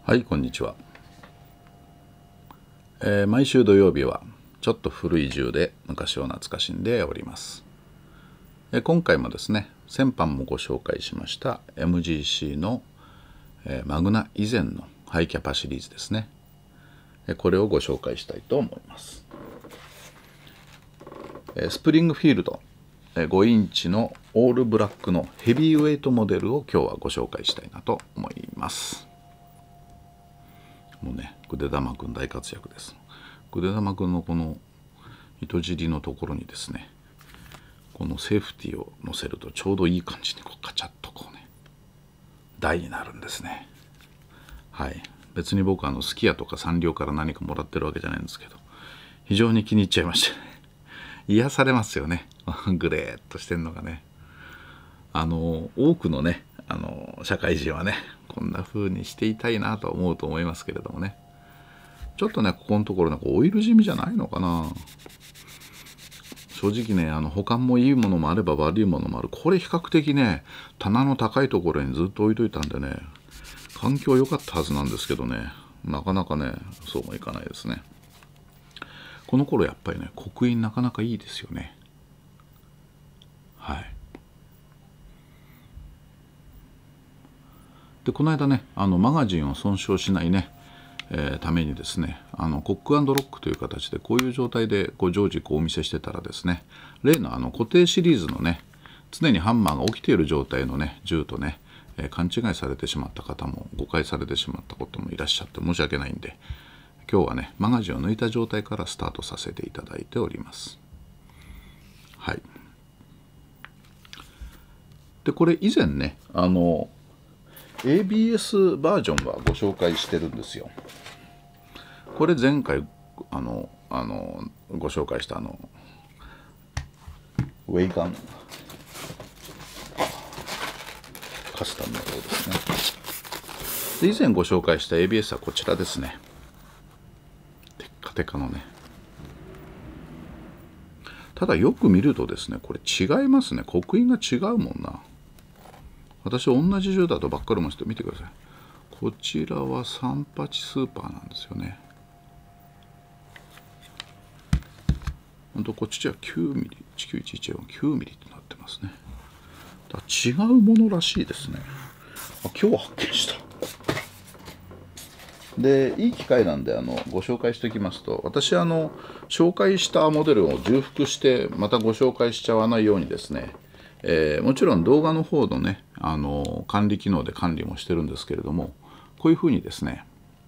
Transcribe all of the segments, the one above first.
はい、こんにちは。毎週土曜日はちょっと古い銃で昔を懐かしんでおります。今回もですね、先般もご紹介しました MGC の、マグナ以前のハイキャパシリーズですね。これをご紹介したいと思います。スプリングフィールド5インチのオールブラックのヘビーウェイトモデルを今日はご紹介したいなと思います。もうね、ぐでだまくん大活躍です。ぐでだまくんのこの糸尻のところにですね、このセーフティーを乗せるとちょうどいい感じにこうカチャッとこうね、台になるんですね。はい。別に僕すき家とかサンリオから何かもらってるわけじゃないんですけど、非常に気に入っちゃいましてね。癒されますよね。グレーっとしてんのがね。多くのね、社会人はね、こんな風にしていたいなと思うと思いますけれどもね。ちょっとね、ここのところなんかオイル染みじゃないのかな。正直ね、保管もいいものもあれば悪いものもある。これ比較的ね、棚の高いところにずっと置いといたんでね、環境良かったはずなんですけどね、なかなかね、そうもいかないですね。この頃やっぱりね、刻印なかなかいいですよね。はい。でこの間ね、マガジンを損傷しないね、ためにですね、コック&ロックという形でこういう状態で常時お見せしてたらですね、例の固定シリーズのね、常にハンマーが起きている状態のね銃とね、勘違いされてしまった方も誤解されてしまったこともいらっしゃって申し訳ないんで、今日はねマガジンを抜いた状態からスタートさせていただいております。はい。でこれ以前ねABS バージョンはご紹介してるんですよ。これ前回ご紹介したウェイガンカスタムの方ですね。で以前ご紹介した ABS はこちらですね。テッカテカのね。ただよく見るとですね、これ違いますね。刻印が違うもんな。私同じ銃だとばっかり思って見てください。こちらは38スーパーなんですよね。ほんとこっちは9ミリ、19114 9ミリとなってますね。だ違うものらしいですね。今日発見した。でいい機会なんでご紹介しておきますと、私紹介したモデルを重複してまたご紹介しちゃわないようにですね、もちろん動画の方のね管理機能で管理もしてるんですけれども、こういうふうにですね、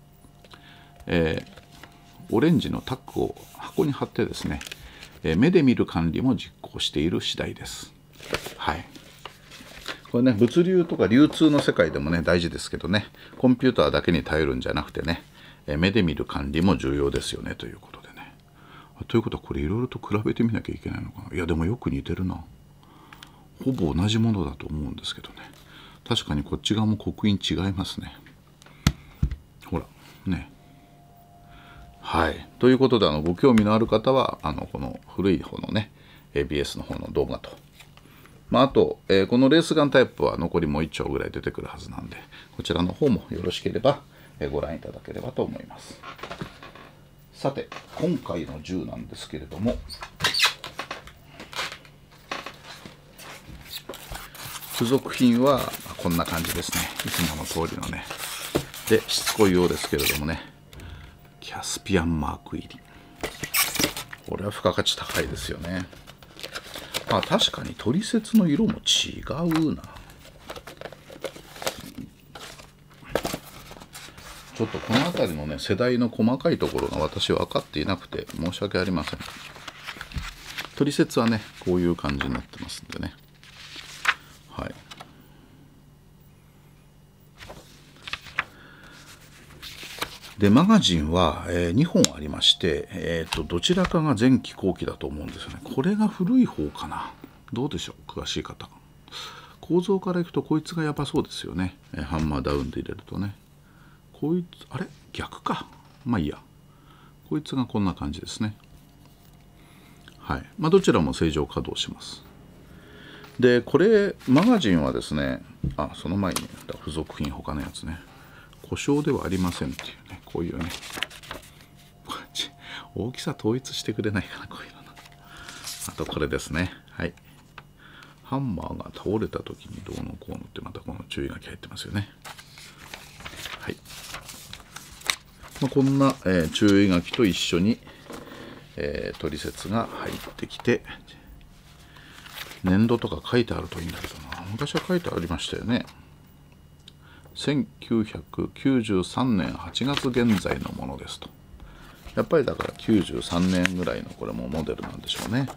オレンジのタッグを箱に貼ってですね、目で見る管理も実行している次第です。はい。これね、物流とか流通の世界でもね大事ですけどね、コンピューターだけに頼るんじゃなくてね、目で見る管理も重要ですよねということでね。ということはこれいろいろと比べてみなきゃいけないのかな。いやでもよく似てるな。ほぼ同じものだと思うんですけどね。確かにこっち側も刻印違いますね。ほらね。はい。ということでご興味のある方はこの古い方のね ABS の方の動画と、あと、このレースガンタイプは残りもう1丁ぐらい出てくるはずなんで、こちらの方もよろしければ、ご覧いただければと思います。さて今回の銃なんですけれども、付属品はこんな感じですね。いつもの通りのね。でしつこいようですけれどもね、キャスピアンマーク入り。これは付加価値高いですよね。確かに取説の色も違うな。ちょっとこの辺りのね世代の細かいところが私は分かっていなくて申し訳ありません。取説はねこういう感じになってますんでね。はい。でマガジンは、2本ありまして、どちらかが前期後期だと思うんですよね。これが古い方かな。どうでしょう、詳しい方。構造からいくとこいつがやばそうですよね。ハンマーダウンで入れるとね。こいつあれ逆か。まあいいや。こいつがこんな感じですね。はい。どちらも正常稼働します。でこれマガジンはですね、その前に付属品他のやつね。 故障ではありませんっていうね、こういうね、大きさ統一してくれないかな、こういうの。あとこれですね。はい。ハンマーが倒れた時にどうのこうのってまたこの注意書き入ってますよね。はい。こんな、注意書きと一緒に、取説が入ってきて、年度とか書いてあるといいんだけどな。昔は書いてありましたよね。1993年8月現在のものですと。やっぱりだから93年ぐらいのこれもモデルなんでしょうね。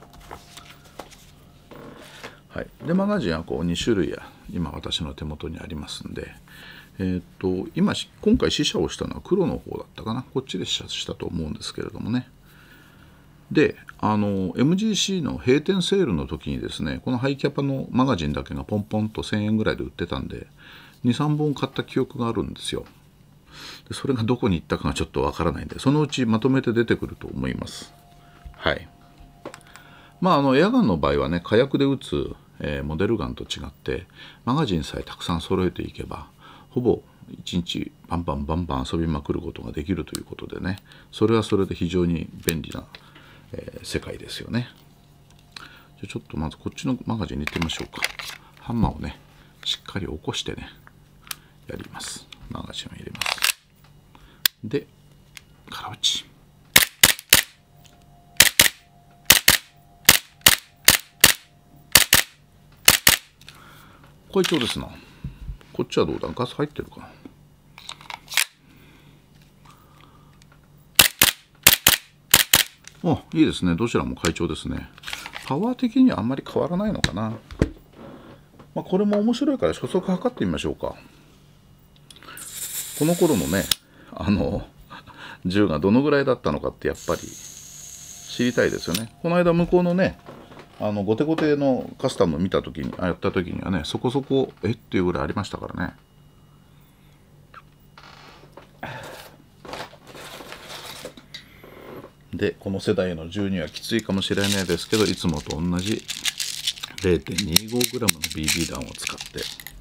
はい、でマガジンはこう2種類や今私の手元にありますんで、今回試写をしたのは黒の方だったかな、こっちで試写したと思うんですけれどもね。でMGC の閉店セールの時にですね、このハイキャパのマガジンだけがポンポンと1000円ぐらいで売ってたんで 2,3 本買った記憶があるんですよ。でそれがどこに行ったかがちょっとわからないんで、そのうちまとめて出てくると思います。はい。エアガンの場合はね、火薬で撃つモデルガンと違ってマガジンさえたくさん揃えていけばほぼ1日バンバン遊びまくることができるということでね、それはそれで非常に便利な、世界ですよね。じゃちょっとまずこっちのマガジンに行ってみましょうか。ハンマーをねしっかり起こしてねやります。マガジンを入れます。で空打ち。快調ですな。こっちはどうだ、ガス入ってるかな。いいですね。どちらも快調ですね。パワー的にはあんまり変わらないのかな。これも面白いから初速測ってみましょうか。この頃のね銃がどのぐらいだったのかってやっぱり知りたいですよね。この間向こうのねゴテゴテのカスタム見た時にやった時にはね、そこそこっていうぐらいありましたからね。でこの世代の銃にはきついかもしれないですけど、いつもと同じ 0.25g の BB 弾を使って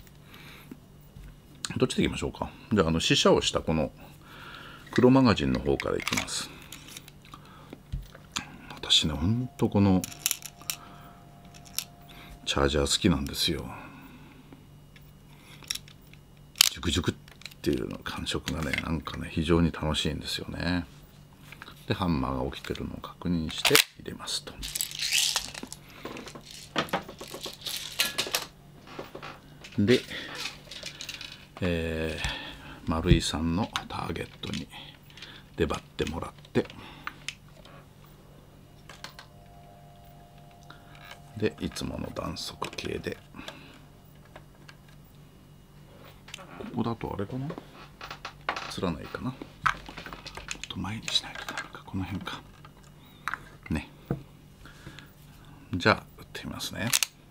どっちでいきましょうか。じゃあ試写をしたこの黒マガジンの方からいきます。私ねほんとこのチャージャー好きなんですよ。ジュクジュクっていうの感触がねなんかね非常に楽しいんですよね。でハンマーが起きてるのを確認して入れますと。で、丸井さんのターゲットに出張ってもらって、でいつもの弾速計で、ここだとあれかな、映らないかな、もっと前にしないとダメか、この辺かね。じゃあ打ってみますね。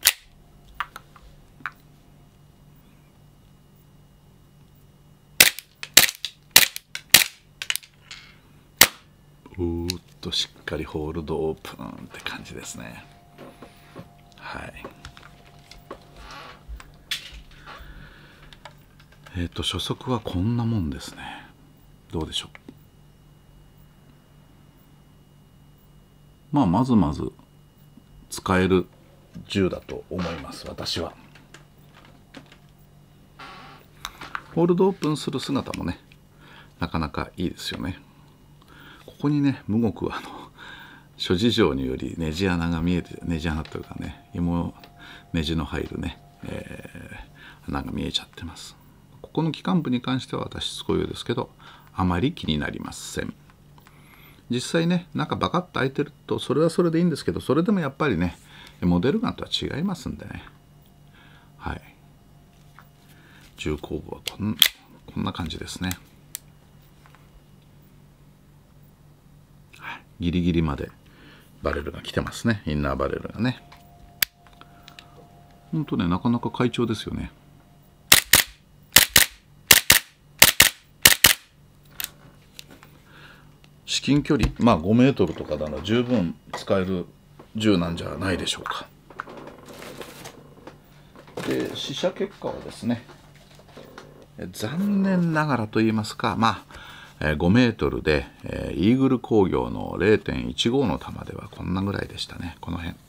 しっかりホールドオープンって感じですね。はい。初速はこんなもんですね。どうでしょう。まず使える銃だと思います、私は。ホールドオープンする姿もねなかなかいいですよね。ここにね無極諸事情によりネジ穴が見えて、ネジ穴というかね紐ネジの入るね、穴が見えちゃってます。ここの機関部に関しては私しつこいようですけどあまり気になりません。実際ね中バカッと開いてるとそれはそれでいいんですけど、それでもやっぱりねモデルガンとは違いますんでね。はい。銃口部はこんな感じですね。ギリギリまでバレルが来てますね。インナーバレルがね。ほんとねなかなか快調ですよね。至近距離5メートルとかなら十分使える銃なんじゃないでしょうか。で試射結果はですね残念ながらと言いますか、5メートルで、イーグル工業の 0.15 の球ではこんなぐらいでしたね。この辺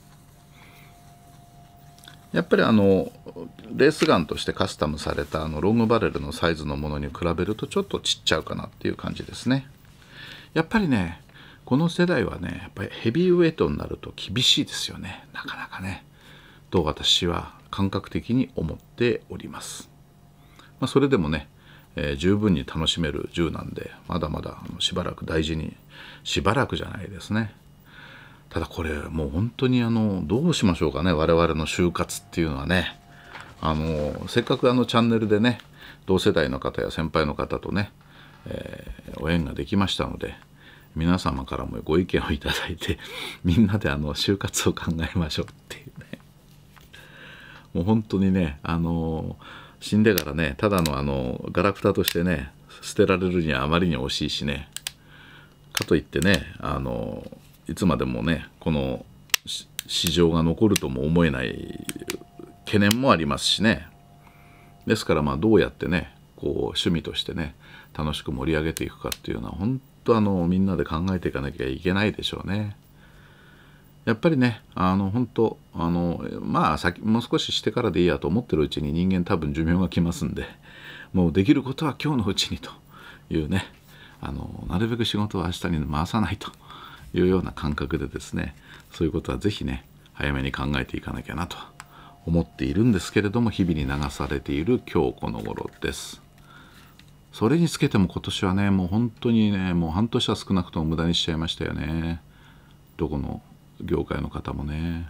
やっぱりレースガンとしてカスタムされたロングバレルのサイズのものに比べるとちょっとちっちゃうかなっていう感じですね。やっぱりねこの世代はねやっぱりヘビーウェイトになると厳しいですよね、なかなかね、と私は感覚的に思っております。それでもね、十分に楽しめる銃なんでまだまだしばらく大事に、しばらくじゃないですね。ただこれもう本当にどうしましょうかね、我々の就活っていうのはね、せっかくチャンネルでね同世代の方や先輩の方とね、お縁ができましたので、皆様からもご意見をいただいてみんなで就活を考えましょうっていうね、もう本当にね死んでからねただのガラクタとしてね捨てられるにはあまりに惜しいしね、かといってねいつまでもねこの市場が残るとも思えない懸念もありますしね。ですからどうやってねこう趣味としてね楽しく盛り上げていくかっていうのは本当みんなで考えていかなきゃいけないでしょうね。やっぱりね本当先もう少ししてからでいいやと思ってるうちに人間多分寿命が来ますんで、もうできることは今日のうちにというね、なるべく仕事は明日に回さないというような感覚でですね、そういうことはぜひね早めに考えていかなきゃなと思っているんですけれども、日々に流されている今日この頃です。それにつけても今年はねもう本当にねもう半年は少なくとも無駄にしちゃいましたよね、どこの業界の方もね。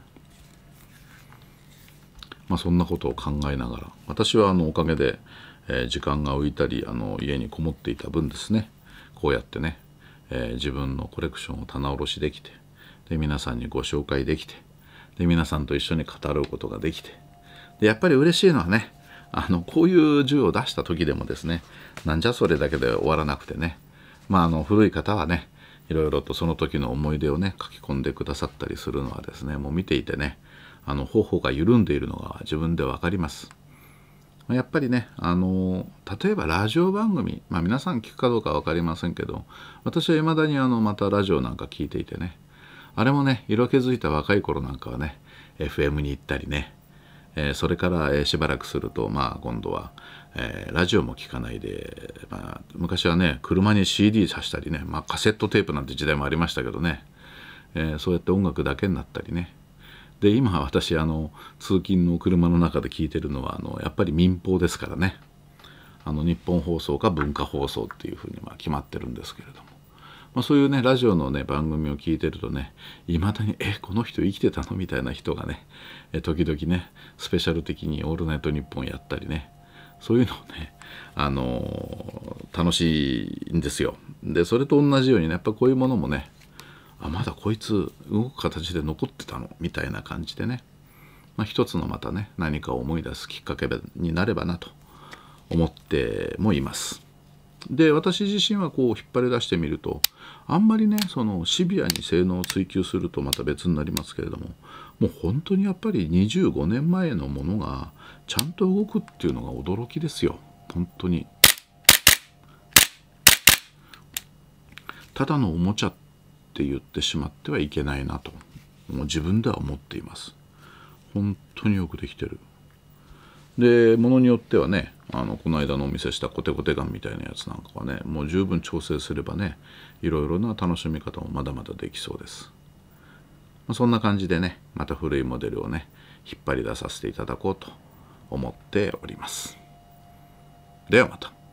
そんなことを考えながら私はおかげで、時間が浮いたり家にこもっていた分ですね、こうやってね、自分のコレクションを棚卸しできて、で皆さんにご紹介できて、で皆さんと一緒に語ることができて、でやっぱり嬉しいのはねこういう銃を出した時でもですね、なんじゃそれだけで終わらなくてね、古い方はねいろいろとその時の思い出をね書き込んでくださったりするのはですね、もう見ていてね頬が緩んでいるのが自分で分かります。やっぱりね例えばラジオ番組、皆さん聞くかどうか分かりませんけど、私は未だにまたラジオなんか聞いていてね、あれもね色気づいた若い頃なんかはね FM に行ったりね、それから、しばらくすると今度は、ラジオも聞かないで、昔はね車に CD 挿したりね、カセットテープなんて時代もありましたけどね、そうやって音楽だけになったりね。で今私通勤の車の中で聞いてるのはやっぱり民放ですからね、日本放送か文化放送っていうふうに決まってるんですけれども、そういうねラジオのね番組を聞いてるとね、いまだにこの人生きてたのみたいな人がね時々ねスペシャル的に「オールナイトニッポン」やったりね、そういうのをね楽しいんですよ。でそれと同じようにねやっぱこういうものもね、まだこいつ動く形で残ってたのみたいな感じでね、一つのまたね何かを思い出すきっかけになればなと思ってもいます。で私自身はこう引っ張り出してみると、あんまりねそのシビアに性能を追求するとまた別になりますけれども、もう本当にやっぱり25年前のものがちゃんと動くっていうのが驚きですよ。本当にただのおもちゃって言ってしまってはいけないなともう自分では思っています。本当によくできてる。でものによってはねこの間のお見せしたコテコテガンみたいなやつなんかはねもう十分調整すればねいろいろな楽しみ方もまだまだできそうです。そんな感じでねまた古いモデルをね引っ張り出させていただこうと思っております。ではまた。